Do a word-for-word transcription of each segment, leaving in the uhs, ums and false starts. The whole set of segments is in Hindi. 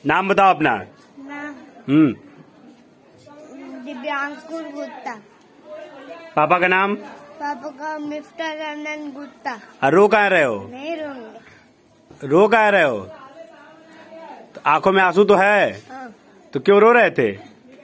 नाम बताओ अपना। नाम हम्म दिव्यांशु गुप्ता। पापा का नाम? पापा का मिफ्तार रंजन गुप्ता। और रो कहाँ रहे हो? नहीं रोंगे। रो कहाँ रहे हो? तो आंखों में आंसू तो है। हाँ। तो क्यों रो रहे थे?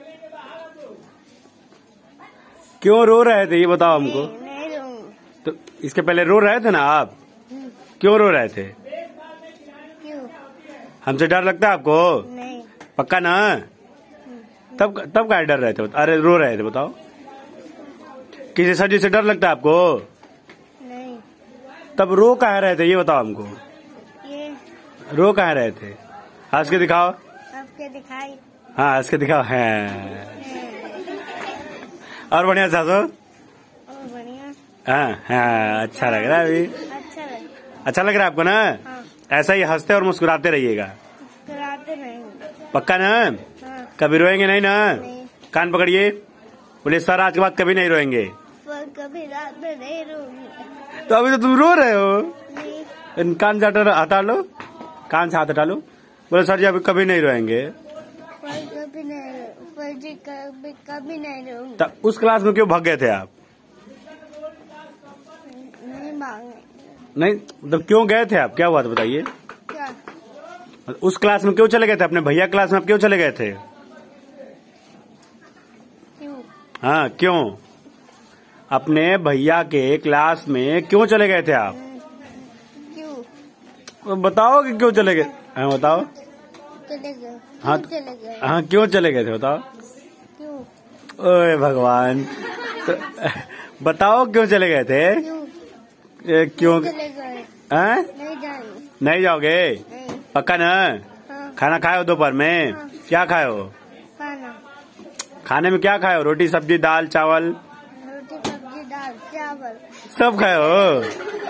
क्यों रो रहे थे ये बताओ हमको। नहीं, नहीं रोंगे। तो इसके पहले रो रहे थे ना आप? क्यों रो रहे थे? क्यों? हमसे डर लगता है आपको? नहीं। पक्का ना? तब तब क्या डर रहे थे? अरे रो रहे थे बताओ। किसी सजी से डर लगता है आपको? नहीं। तब रो कहाँ रहे थे ये बताओ हमको। ये रो कहाँ रहे थे? हंस के दिखाओ। आपके दिखाई। हाँ हंस के दिखाओ। है और बढ़िया से हंसो। और बढ़िया। हाँ हाँ अच्छा लग रहा है अभी। अच्छा लगा। अच्छा लग रहा है आपको ना? हाँ। ऐसा ही हंसते और मुस्कुराते रहिएगा। कराते नहीं। पक्का ना? हाँ। कभी रोएंगे नहीं ना? नहीं। कान पकड़िए। बोले सर आज के बाद कभी नहीं रोएंगे। पर कभी रात में नहीं रोंगे। तो अभी तो तुम रो रहे हो। नहीं। इन कान से हटा हटा लो। कान से हाथ हटा लो। बोले सर जी अभी कभी नहीं रोएंगे। पर कभी नहीं पर जी कभी कभी नहीं रोंगे। तब उस क्लास में क्यों भाग गए थे आप? नहीं मांगे। नहीं मतलब क्यों गए थे आप? क्या हुआ था बताइए। क्या? उस क्लास में क्यों चले गए थे? अपने भैया क्लास में आप क्यों चले गए थे? क्यों? हाँ क्यों? अपने भैया के क्लास में क्यों चले गए थे आप? क्यों? बताओ कि क्यों चले गए। हाँ बताओ। चले गए। हाँ क्यों चले गए? हाँ क्यों चले गए थे बताओ। क्यों? ओए भगवान। तो बताओ क्यों चले गए थे? क्यों? ए, क्यों? चले गए। हाँ? नहीं जाएंगे। नहीं जाओगे? नहीं। पक्का ना? हाँ। खाना खाए हो दोपहर में? हाँ। क्या खाए हो? खाना। खाने में क्या खाए हो? रोटी सब्जी दाल चावल? रोटी सब्जी दाल चावल। सब खाए हो?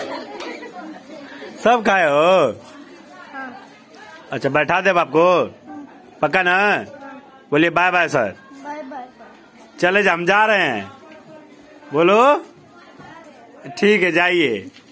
सब खाए हो? हाँ। अच्छा बैठा दे आपको। पक्का ना? हाँ। बोलिए bye bye sir. Bye bye. चले जा हम जा रहे हैं। बोलो। ठीक है जाइए।